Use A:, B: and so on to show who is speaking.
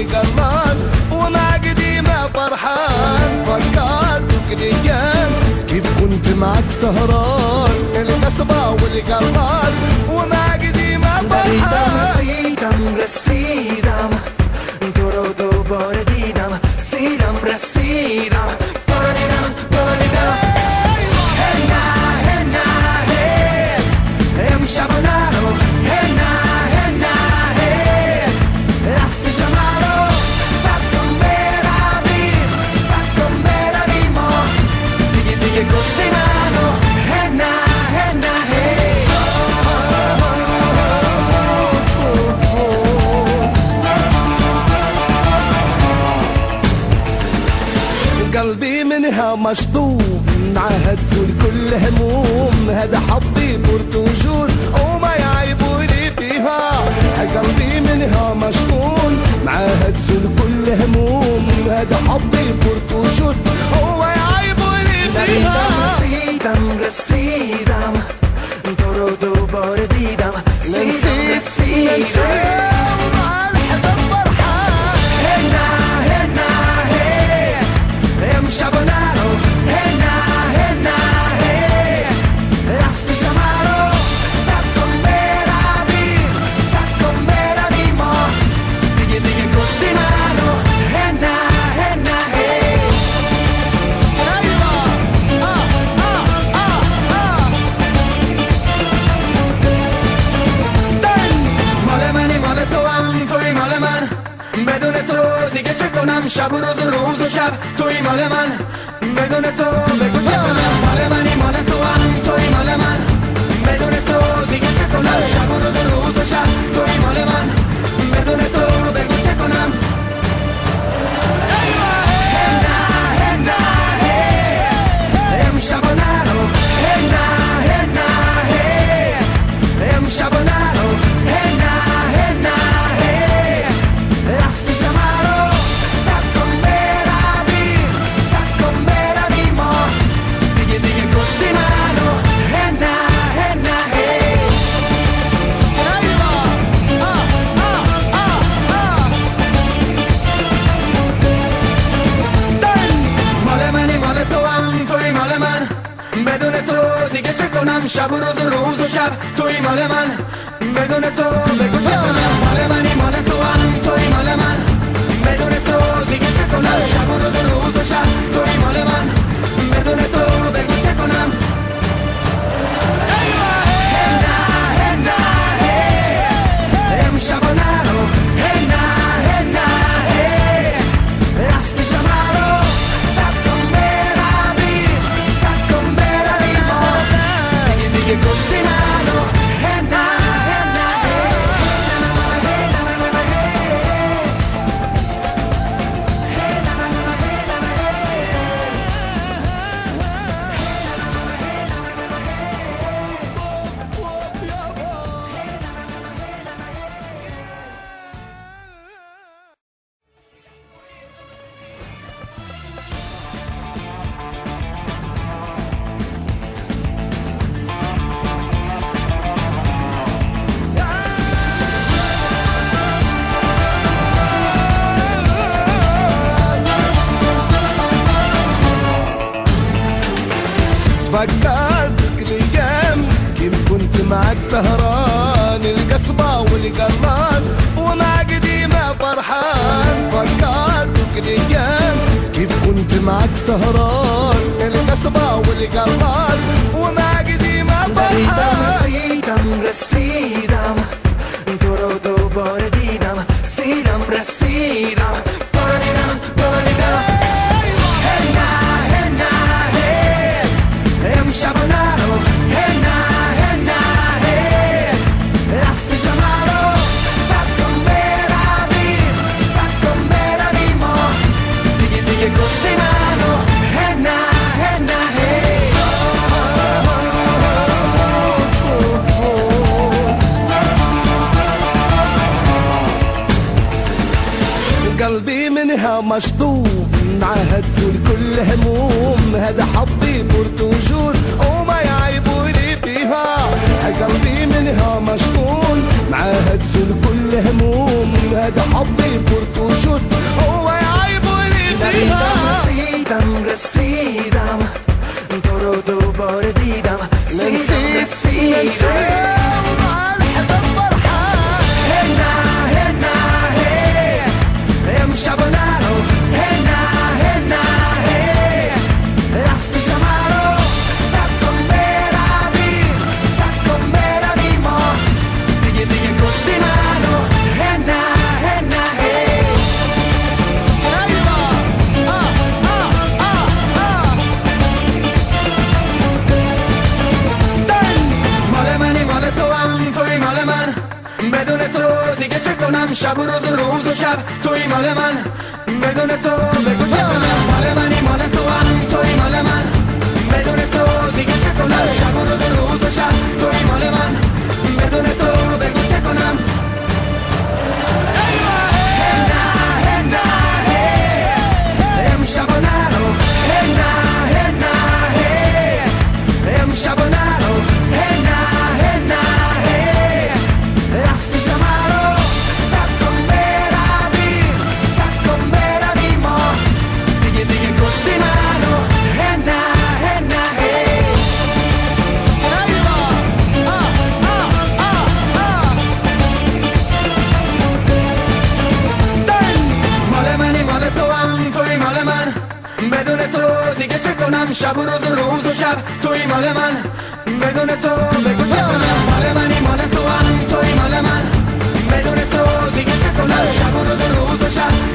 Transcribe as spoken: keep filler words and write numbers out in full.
A: والقران ومع قديمه فرحان. فكرتك الايام كيف كنت معك سهران القصبه والقران ومع قديمه فرحان.
B: رسیدم رسیدم تو رو دوباره دیدم سیدم رسیدم تو رو دیدم تو رو دیدم. هی نه هی نه هی امشب و نرو هی نه هی نه هی از پیش من رو سب کن برویم سب کن برویم ما دیگه دیگه کشتی منو. هی نه هی نه هی
A: قلبي منها مشطوب عهد زول كل هموم هذا حظي برتجول وما يعيبوني فيها. قلبي منها مشطون معاهد زول كل هموم هذا حظي برتجول وما يعيبوني فيها.
B: رسیدم رسیدم تو رو دوباره دیدم سیدم رسیدم امشب و نرو هی نه هی نه هی از پیش من رو سب کن برویم سب کن برویم ما دیگه دیگه کشتی منو. هی نه هی نه هی مال منی مال تو هم توی مال من بدون تو دیگه چه کنم شب و روز و روز و شب توی مال من بدون تو بگو چه کنم. مال منی مال تو هم توی مال من بدون تو دیگه چه کنم شب و روز و روز و شب توی مال من بدون تو بگو چه کنم. هی نه هی نه هی امشب و نرو هی نه هی نه هی امشب و نرو هی نه هی نه هی از پیش من رو سب کن برویم سب کن برویم ما دیگه دیگه کشتی منو. هی نه هی نه هی مال منی مال تو هم توی مال من بدون تو دیگه چه کنم شب و روز و روز و شب توی مال من بدون تو بگو چه کنم. مال منی مال تو هم توی مال من بدون تو دیگه چه کنم شب و روز و روز و شب توی مال من بدون تو بگو چه کنم. هی نه هی نه هی امشب و نرو هی نه هی نه هی از پیش من رو سب کن برویم سب کن برویم ما دیگه دیگه کشتی منو. هی نه هی نه
A: فكرتك الايام كيف كنت معك سهران القصبة والقران ومع قديمة فرحان. فكرتك الايام كيف كنت معك سهران القصبة والقران ومع قديمة فرحان.
B: رسیدم رسیدم تو رو دوباره دیدم سیدم رسیدم تو رو دیدم تو رو دیدم. هی نه هی نه هی امشب و نرو هی نه هی نه هی از پیش من رو سب کن برویم سب کن برویم ما دیگه دیگه کشتی منو. هی نه هی نه هی
A: قلبي منها مشطوب عهد زول كل هموم هذا حظي برتجول وما يعيبوني فيها. قلبي منها مشطون معاهد زول كل هموم هذا حظي برتجول وجود هو عيبوني فيها
B: رسیدم رسیدم تو رو دوباره دیدم رسیدم
A: نسيت
B: رسیدم
A: نسيت الحب فرحان
B: هنا هنا هی امشب و نرو هنا هنا هی راست پیش مرو سب کن برویم سب کن برویم ما دیگه دیگه کشتی منو هنا هنا هی
A: ايوه اه اه اه اه دنس
B: مال منی مال تو هم توی مال من بدون تو دیگه چه کنم شب و روز و روز و شب توی مال من بدون تو بگو چه کنم مال منی مال تو هم توی مال من بدون تو دیگه چه کنم شب و روز و روز و شب توی مال من بدون تو بگو چه کنم هنا هنا هی امشب و نرو هنا هنا هی امشب و نرو هنا هنا هی راست پیش مرو سب کن برویم سب کن برویم ما دیگه دیگه کشتی منو هنا هنا هی
A: ايوه اه اه اه اه دنس
B: مال منی مال تو هم توی مال من بدون تو دیگه چه کنم شب و روز و روز و شب توی مال من بدون تو بگو چه کنم مال منی مال تو هم توی مال من بدون تو دیگه چه کنم شب و روز و روز و شب